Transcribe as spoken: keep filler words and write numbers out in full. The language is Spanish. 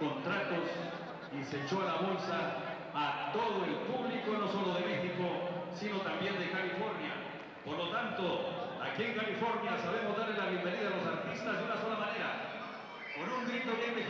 contratos y se echó a la bolsa a todo el público, no solo de México, sino también de California. Por lo tanto, aquí en California sabemos darle la bienvenida a los artistas de una sola manera, con un grito bien